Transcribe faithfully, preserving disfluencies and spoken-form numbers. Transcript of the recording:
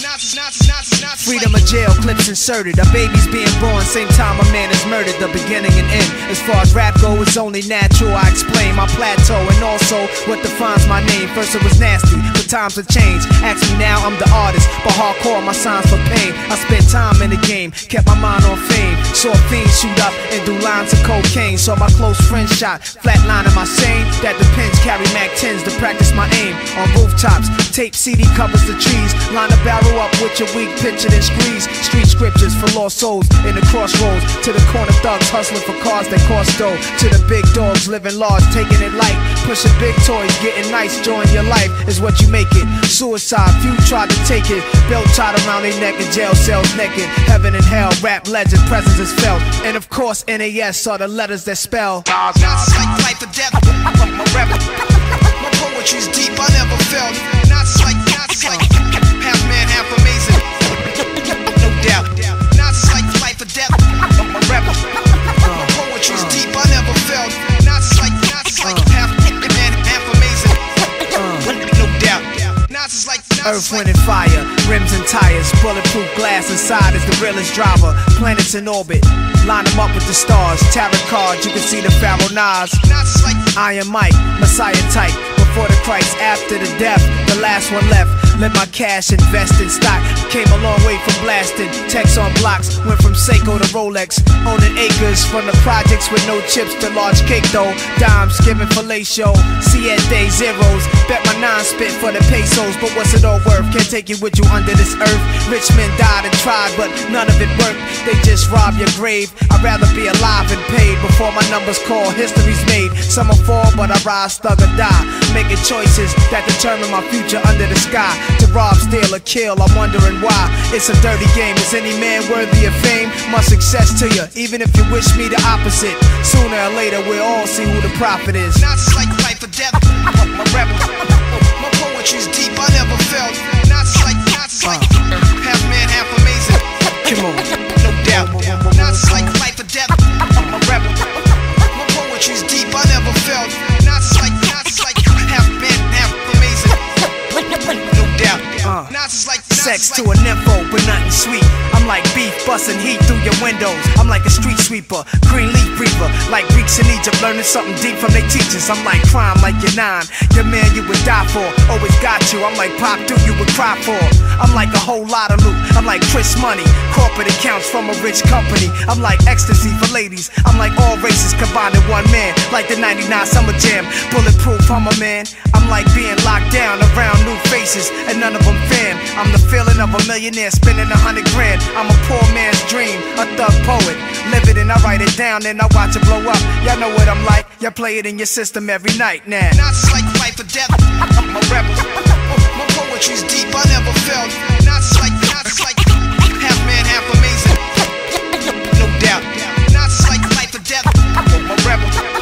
Freedom of jail, clips inserted. A baby's being born, same time a man is murdered. The beginning and end. As far as rap go, it's only natural. I explain my plateau and also what defines my name. First it was nasty, but times have changed. Ask me now, I'm the artist, but hardcore my signs for pain. I spent time in the game, kept my mind on fame. Saw fiends shoot up and do lines of cocaine. Saw my close friend shot, flatlining my sane. That depends, carry Mac tens to practice my aim. On rooftops, tape C D covers the trees. Line a barrel up with your weak picture then squeeze. Street scriptures for lost souls in the crossroads. To the corner thugs hustling for cars that cost dough. To the big dogs living large, taking it light. Pushing big toys, getting nice, join your life is what you make it. Suicide, few tried to take it. Belt tied around their neck in jail cells naked. Heaven and hell, rap legend, presence is felt. And of course N A S are the letters that spell Nas Is like life or death. My rap, my poetry's deep, I never felt. Nas Is like, Nas Is like half man, half amazing. No doubt. Nas Is like life or death. My rap, my poetry's deep, I never felt. Nas Is like, Nas Is like half man, half amazing. No doubt. Nas Is like Earth, wind, and fire, rims and tires, bulletproof glass inside is the realest driver. Planets in orbit, line them up with the stars. Tarot cards, you can see the Pharaoh Nas. Iron Mike, Messiah type. Before the Christ, after the death, the last one left. Let my cash invest in stock. Came a long way from blasting. Text on blocks, went from Seiko to Rolex. Owning acres from the projects with no chips to large cake though. Dimes giving fellatio, C at day zeros. Bet my nine spit for the pesos, but what's it all worth? Can't take you with you under this earth. Rich men died and tried, but none of it worked. They just rob your grave. I'd rather be alive and paid before my numbers call. History's made. Some will fall, but I rise, thug or die. Making choices that determine my future under the sky. To rob, steal, or kill, I'm wondering why. It's a dirty game. Is any man worthy of fame? Much success to you, even if you wish me the opposite. Sooner or later, we'll all see who the prophet is. Nas Is like life or death. My rap, my poetry's deep, I never felt. Nas Is like, Nas Is like half man, half amazing. Come on, no doubt. Nas Is like life or death. My rap, my poetry's deep, I never felt. Nas Is like, Nas Is like half man, half amazing. No doubt. Uh, Nas Is like sex to a nympho, but nothing sweet. I'm like beef busting heat through your windows. I'm like a street sweeper, green leaf breather. Like Greeks in Egypt, learning something deep from their teachers. I'm like crime, like you're nine. Your man you would die for, always got you. I'm like Pop Duke, you would cry for. I'm like a whole lot of loot. I'm like Chris Money, corporate accounts from a rich company. I'm like ecstasy for ladies. I'm like all races combined in one man. Like the ninety-nine Summer Jam, bulletproof, I'm a man. I'm like being locked down around new faces, and none of them fan. I'm the feeling of a millionaire spending a hundred grand. I'm a poor man's dream, a thug poet. Live it and I write it down, then I watch it blow up. Y'all know what I'm like, y'all play it in your system every night now. Nas Is like life or death. I'm a rebel. My poetry's deep, I never felt. Nas Is like, Nas Is like half man, half amazing. No doubt. Nas Is like life or death. I'm a rebel.